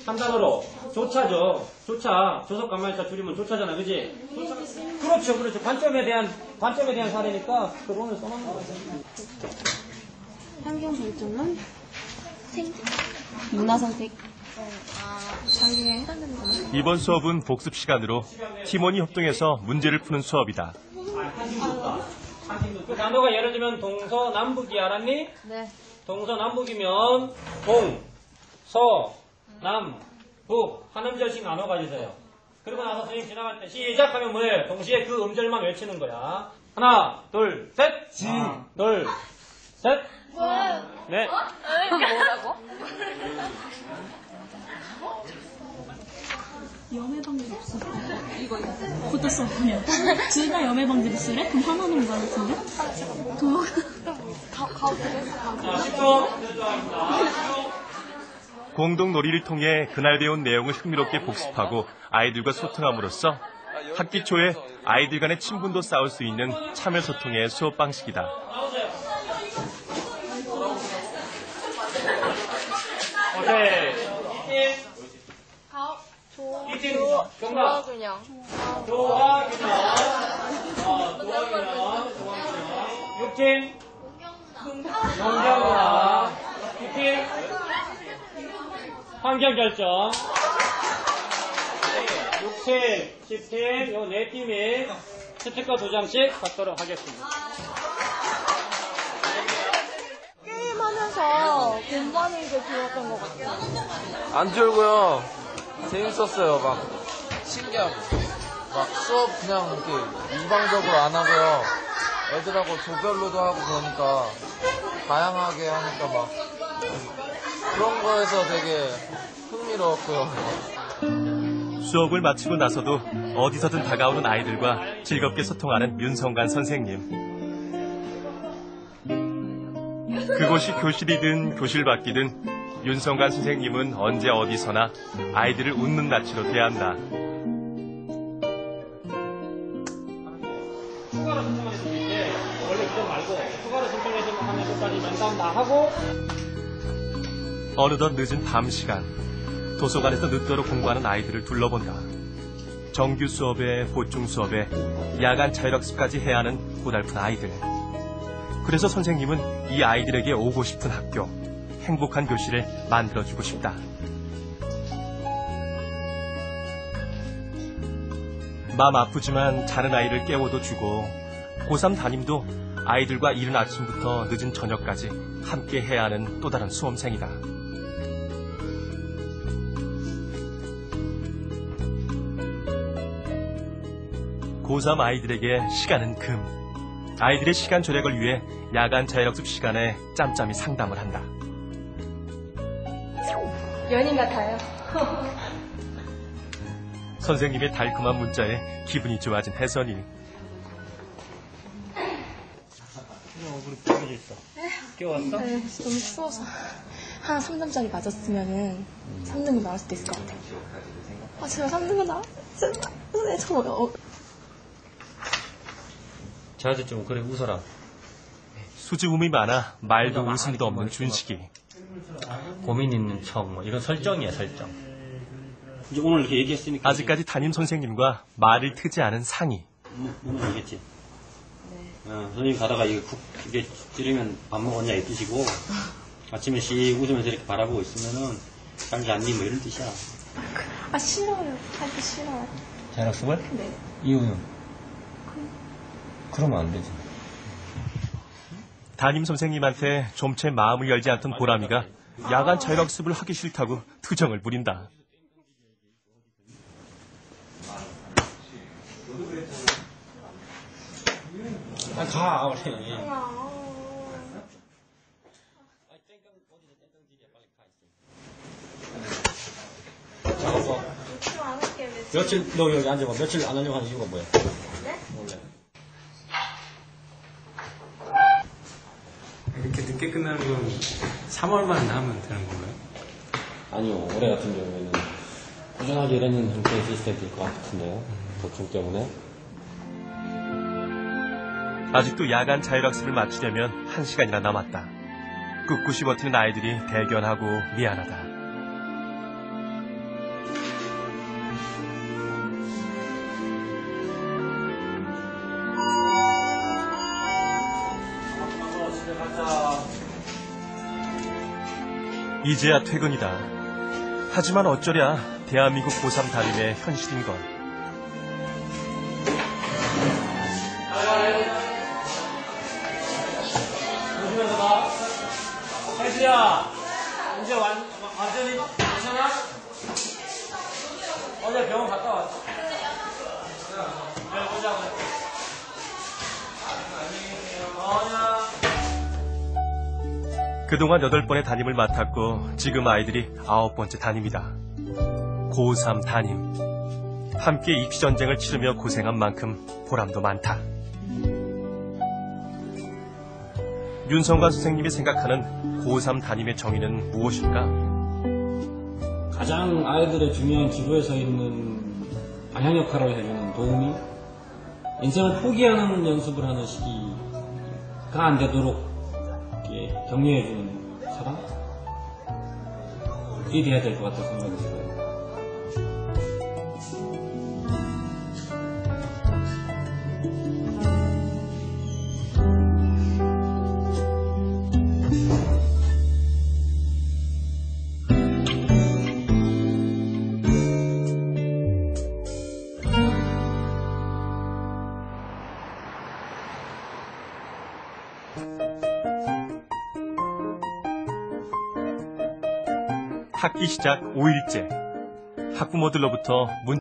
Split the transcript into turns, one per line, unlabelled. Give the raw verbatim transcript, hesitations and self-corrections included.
삼 단어로 조차죠. 조차. 조석 간말자 줄이면 조차잖아. 그지? 조차. 그렇죠. 그렇죠. 관점에 대한 관점에 대한 사례니까 그거는 써놓는 거죠.
환경 발전은 생 문화 선택. 자기에 해당되는 거네.
이번 수업은 복습 시간으로 팀원이 협동해서 문제를 푸는 수업이다.
그 단어가 예를 들면 동서남북이 알았니?
네.
동서남북이면 동, 서, 남, 북 한 음절씩 나눠 가지세요. 그리고 나서 선생님 지나갈 때 시작하면 뭐예요? 동시에 그 음절만 외치는 거야. 하나, 둘, 셋. 지. 하나, 둘, 셋.
뭐야?
네.
뭐라고?
염해 방지 없어. 이거 이거. 그것도 써. 둘 다 염해 방지를 쓰래? 그럼 하나는 거 같은데? 그
가 가도 돼?
자, 십 초.
공동 놀이를 통해 그날 배운 내용을 흥미롭게 복습하고 아이들과 소통함으로써 학기 초에 아이들 간의 친분도 쌓을 수 있는 참여 소통의 수업 방식이다.
오케이.
가 조.
이팀
조화
정답.
균형.
조화 균형. 어, 조화 균형. 조화 균형. 육 팀. 경제문화. 이 팀. 환경 결정. 육 팀, 십 팀, 요 네 팀이 스티커 두 장씩 받도록 하겠습니다.
게임하면서 공부하는 게 좋았던 것 같아요.
안 졸고요. 재밌었어요. 막 신기하고 막 수업 그냥 이렇게 일방적으로 안 하고요. 애들하고 조별로도 하고 그러니까 다양하게 하니까 막 그런 거에서 되게 흥미로웠고요.
수업을 마치고 나서도 어디서든 다가오는 아이들과 즐겁게 소통하는 윤성관 선생님. 그곳이 교실이든 교실 밖이든 윤성관 선생님은 언제 어디서나 아이들을 웃는 낯으로 대한다.
추가로 신청해서 때 원래 그거 말고 추가로 신청해서 하는 것까지 면담 다 하고
어느덧 늦은 밤 시간 도서관에서 늦도록 공부하는 아이들을 둘러본다. 정규 수업에 보충 수업에 야간 자율학습까지 해야 하는 고달픈 아이들. 그래서 선생님은 이 아이들에게 오고 싶은 학교, 행복한 교실을 만들어주고 싶다. 마음 아프지만 자는 아이를 깨워도 주고 고삼 담임도 아이들과 이른 아침부터 늦은 저녁까지 함께 해야 하는 또 다른 수험생이다. 고삼 아이들에게 시간은 금. 아이들의 시간 절약을 위해 야간 자율학습 시간에 짬짬이 상담을 한다.
연인 같아요.
선생님의 달콤한 문자에 기분이 좋아진 혜선이.
깨웠어?
네, 너무 추워서 한 삼 점짜리 맞았으면은 삼 등이 나올 수도 있을 것 같아요. 아 제발 삼 등은 나와. 제발. 네, 저 어.
자주 좀 그래 웃어라.
수줍음이 많아 말도 웃음도 없는 준식이.
고민 있는 척, 뭐 이런 설정이야 설정. 이제 오늘 이렇게 얘기했으니까
아직까지 담임 선생님과 말을 트지 않은 상이.
뭔지 알겠지? 네. 어, 선생님 가다가 이게 국 이게 찌르면 밥 먹었냐 이 뜻이고 아침에 씩 웃으면서 이렇게 바라보고 있으면은 잘 잤니 뭐 이런 뜻이야.
아 싫어요. 하기 싫어요.
자율학습을?
네.
이유는? 그러면 안 되지.
담임 선생님한테 좀채 마음을 열지 않던 보람이가 야간 자율학습을 하기 싫다고 투정을 부린다.
아, 가, 우리.
잠깐만. 며칠 너 여기 앉아봐. 며칠 안 하려고 하는 이유가 뭐야? 네? 원래.
이렇게 늦게 끝나는 건 삼월만 하면 되는 건가요?
아니요, 올해 같은 경우에는 꾸준하게 일하는 형태의 시스템이 될 것 같은데요. 보충 때문에.
아직도 야간 자율학습을 마치려면 한 시간이나 남았다. 꿋꿋이 버티는 아이들이 대견하고 미안하다. 이제야 퇴근이다. 하지만 어쩌랴 대한민국 고삼 담임의 현실인 것.
조심해서 가. 혜수야, 이제 완, 완전히 괜찮아? 어제 병원 갔다 왔어. 그래, 보자고. 어냐.
그동안 여덟 번의 담임을 맡았고 지금 아이들이 아홉 번째 담임이다. 고삼 담임. 함께 입시전쟁을 치르며 고생한 만큼 보람도 많다. 윤성관 선생님이 생각하는 고삼 담임의 정의는 무엇일까?
가장 아이들의 중요한 기로에 서 있는 방향 역할을 해주는 도우미, 인생을 포기하는 연습을 하는 시기가 안 되도록 격려해주는 사람이 돼야 될 것 같다는 생각이 들어요.
학기 시작 오 일째. 학부모들로부터 문